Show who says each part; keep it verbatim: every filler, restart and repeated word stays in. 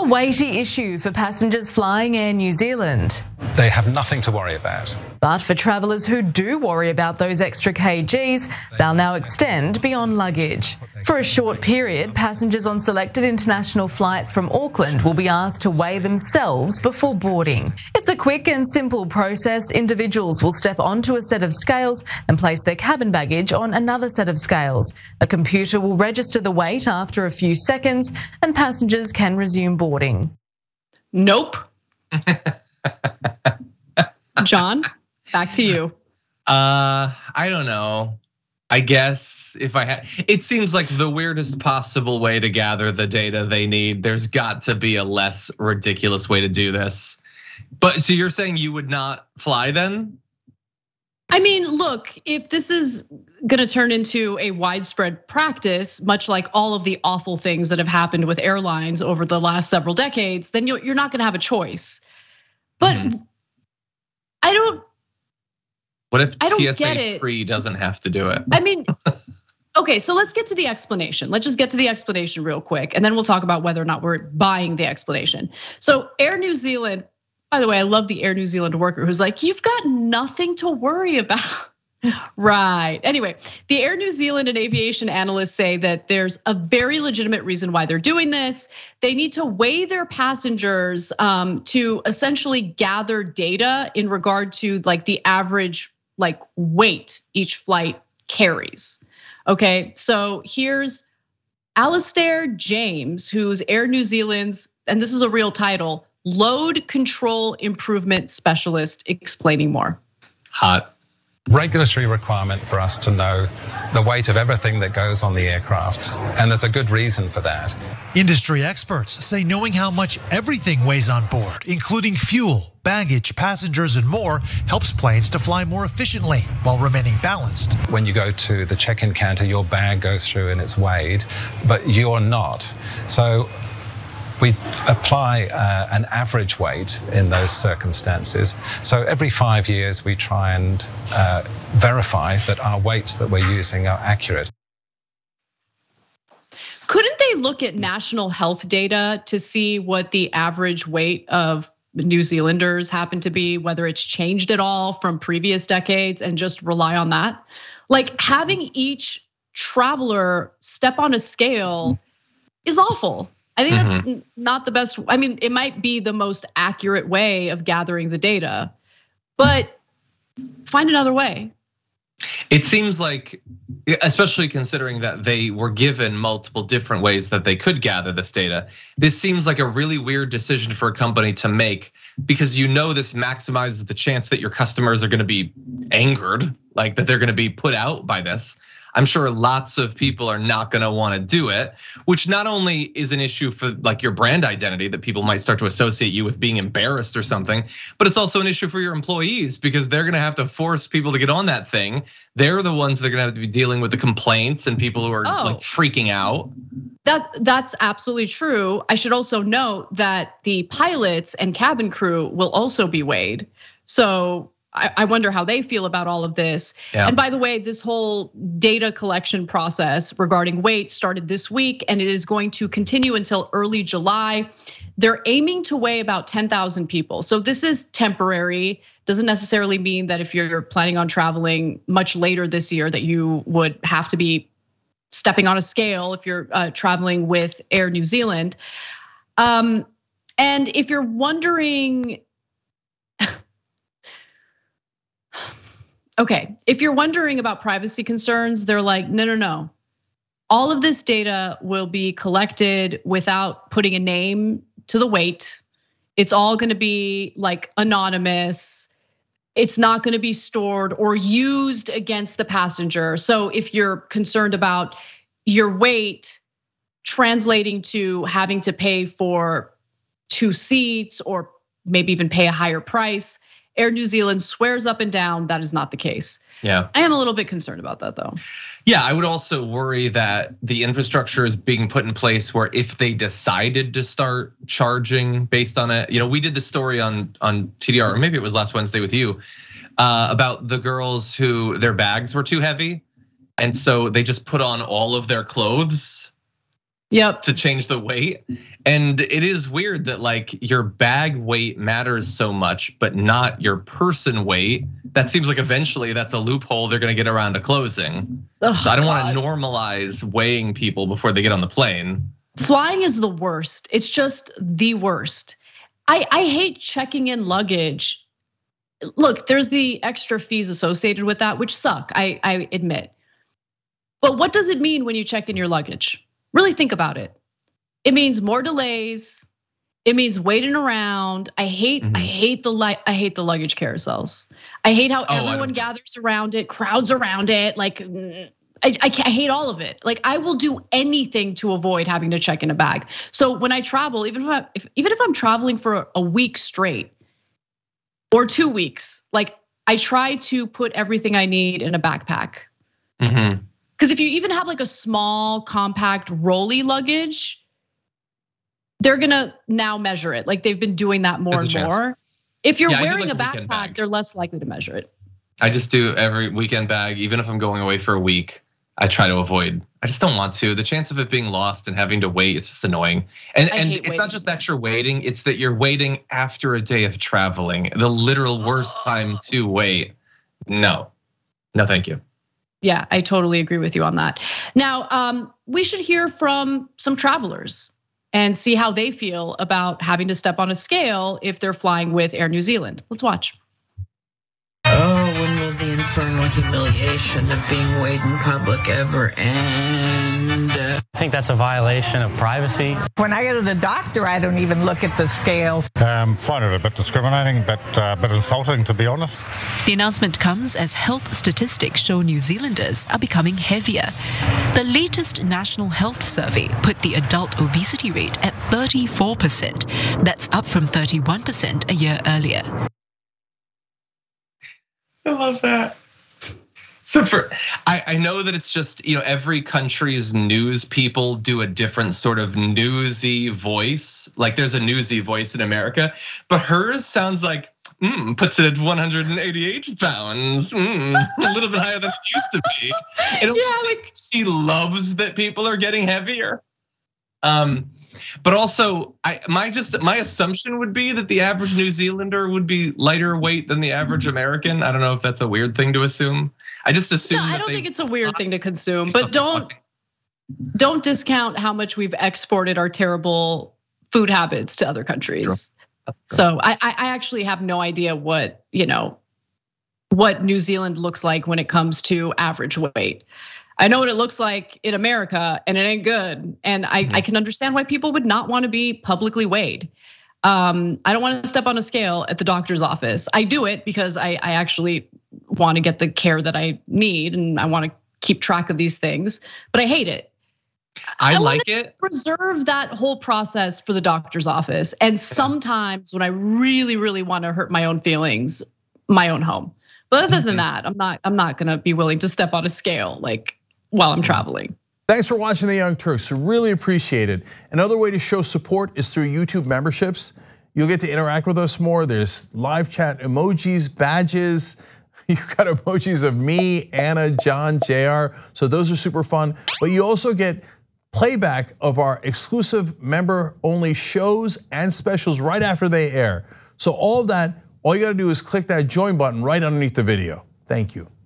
Speaker 1: weighty issue for passengers flying Air New Zealand.
Speaker 2: They have nothing to worry about.
Speaker 1: But for travellers who do worry about those extra kgs, they'll now extend beyond luggage. For a short period, passengers on selected international flights from Auckland will be asked to weigh themselves before boarding. It's a quick and simple process. Individuals will step onto a set of scales and place their cabin baggage on another set of scales. A computer will register the weight after a few seconds, and passengers can resume boarding.
Speaker 3: Nope. John, back to you.
Speaker 4: Uh, I don't know. I guess if I had, it seems like the weirdest possible way to gather the data they need. There's got to be a less ridiculous way to do this. But so you're saying you would not fly then?
Speaker 3: I mean, look, if this is gonna turn into a widespread practice, much like all of the awful things that have happened with airlines over the last several decades, then you're not gonna have a choice. But mm-hmm. I don't.
Speaker 4: What if
Speaker 3: I don't
Speaker 4: T S
Speaker 3: get
Speaker 4: A
Speaker 3: it.
Speaker 4: Free doesn't have to do it?
Speaker 3: I mean, okay, so let's get to the explanation. Let's just get to the explanation real quick, and then we'll talk about whether or not we're buying the explanation. So Air New Zealand, by the way, I love the Air New Zealand worker who's like, you've got nothing to worry about. Right. Anyway, the Air New Zealand and aviation analysts say that there's a very legitimate reason why they're doing this. They need to weigh their passengers to essentially gather data in regard to like the average like weight each flight carries. Okay, so here's Alistair James, who's Air New Zealand's, and this is a real title, Load Control Improvement Specialist, explaining more.
Speaker 4: Hot.
Speaker 2: Regulatory requirement for us to know the weight of everything that goes on the aircraft, and there's a good reason for that.
Speaker 5: Industry experts say knowing how much everything weighs on board, including fuel, baggage, passengers, and more, helps planes to fly more efficiently while remaining balanced.
Speaker 2: When you go to the check-in counter, your bag goes through and it's weighed, but you're not. So we apply an average weight in those circumstances. So every five years, we try and verify that our weights that we're using are accurate.
Speaker 3: Couldn't they look at national health data to see what the average weight of New Zealanders happen to be, whether it's changed at all from previous decades, and just rely on that? Like having each traveler step on a scale is awful. I think that's mm-hmm. not the best. I mean, it might be the most accurate way of gathering the data, but find another way.
Speaker 4: It seems like, especially considering that they were given multiple different ways that they could gather this data, this seems like a really weird decision for a company to make, because you know this maximizes the chance that your customers are gonna be angered, like that they're gonna be put out by this. I'm sure lots of people are not gonna wanna do it, which not only is an issue for like your brand identity, that people might start to associate you with being embarrassed or something, but it's also an issue for your employees, because they're gonna have to force people to get on that thing. They're the ones that are gonna have to be dealing with the complaints and people who are oh, like freaking out.
Speaker 3: That that's absolutely true. I should also note that the pilots and cabin crew will also be weighed. So I wonder how they feel about all of this. Yeah. And by the way, this whole data collection process regarding weight started this week, and it is going to continue until early July. They're aiming to weigh about ten thousand people. So this is temporary. Doesn't necessarily mean that if you're planning on traveling much later this year that you would have to be stepping on a scale if you're traveling with Air New Zealand. And if you're wondering, okay, if you're wondering about privacy concerns, they're like, no, no, no. All of this data will be collected without putting a name to the weight. It's all gonna be like anonymous. It's not gonna be stored or used against the passenger. So if you're concerned about your weight translating to having to pay for two seats or maybe even pay a higher price, Air New Zealand swears up and down that is not the case.
Speaker 4: Yeah.
Speaker 3: I am a little bit concerned about that though.
Speaker 4: Yeah, I would also worry that the infrastructure is being put in place where if they decided to start charging based on it, you know, we did the story on on T D R, or maybe it was last Wednesday with you, about the girls who their bags were too heavy. And so they just put on all of their clothes
Speaker 3: Yep.
Speaker 4: To change the weight. And it is weird that like your bag weight matters so much, but not your person weight. That seems like eventually that's a loophole they're gonna get around to closing. Oh, so I don't want to normalize weighing people before they get on the plane.
Speaker 3: Flying is the worst. It's just the worst. I, I hate checking in luggage. Look, there's the extra fees associated with that, which suck, I, I admit. But what does it mean when you check in your luggage? Really think about it. It means more delays. It means waiting around. I hate, mm-hmm. I hate the I hate the luggage carousels. I hate how oh, everyone gathers around it, crowds around it. Like, I, I, I hate all of it. Like, I will do anything to avoid having to check in a bag. So when I travel, even if, I, if even if I'm traveling for a week straight or two weeks, like I try to put everything I need in a backpack.
Speaker 4: Mm-hmm.
Speaker 3: Because if you even have like a small, compact, rolly luggage, they're gonna now measure it. Like they've been doing that more and more. If you're
Speaker 4: yeah,
Speaker 3: wearing
Speaker 4: like
Speaker 3: a
Speaker 4: a
Speaker 3: backpack,
Speaker 4: bag.
Speaker 3: they're less likely to measure it.
Speaker 4: I just do every weekend bag, even if I'm going away for a week. I try to avoid. I just don't want to. The chance of it being lost and having to wait is just annoying. And and it's waiting. Not just that you're waiting; it's that you're waiting after a day of traveling. The literal worst time to wait. No, no, thank you.
Speaker 3: Yeah, I totally agree with you on that. Now, um, we should hear from some travelers and see how they feel about having to step on a scale if they're flying with Air New Zealand. Let's watch.
Speaker 6: Oh, when will the infernal humiliation of being weighed in public ever end?
Speaker 7: I think that's a violation of privacy.
Speaker 8: When I go to the doctor, I don't even look at the scales.
Speaker 9: Um, find it a bit discriminating, but uh, bit insulting, to be honest.
Speaker 10: The announcement comes as health statistics show New Zealanders are becoming heavier. The latest National Health Survey put the adult obesity rate at thirty-four percent. That's up from thirty-one percent a year earlier.
Speaker 4: I love that. So for, I, I know that it's just, you know, every country's news people do a different sort of newsy voice. Like there's a newsy voice in America, but hers sounds like, mm, puts it at one hundred eighty-eight pounds, mm, a little bit higher than it used to be. It yeah, like she loves that people are getting heavier. Um, But also, I my just my assumption would be that the average New Zealander would be lighter weight than the average American. I don't know if that's a weird thing to assume. I just assume.
Speaker 3: No,
Speaker 4: that
Speaker 3: I don't
Speaker 4: they,
Speaker 3: think it's a weird thing to consume, but don't don't discount how much we've exported our terrible food habits to other countries. True. So I I actually have no idea what you know what New Zealand looks like when it comes to average weight. I know what it looks like in America, and it ain't good. And I, mm-hmm. I can understand why people would not want to be publicly weighed. Um, I don't want to step on a scale at the doctor's office. I do it because I, I actually want to get the care that I need, and I want to keep track of these things. But I hate it.
Speaker 4: I, I like it.
Speaker 3: Preserve that whole process for the doctor's office. And sometimes when I really, really want to hurt my own feelings, my own home. But other than that, I'm not. I'm not gonna be willing to step on a scale like. While I'm traveling.
Speaker 11: Thanks for watching The Young Turks, really appreciate it. Another way to show support is through YouTube memberships. You'll get to interact with us more. There's live chat emojis, badges. You've got emojis of me, Anna, John, J R. So those are super fun. But you also get playback of our exclusive member-only shows and specials right after they air. So all of that, all you gotta do is click that join button right underneath the video. Thank you.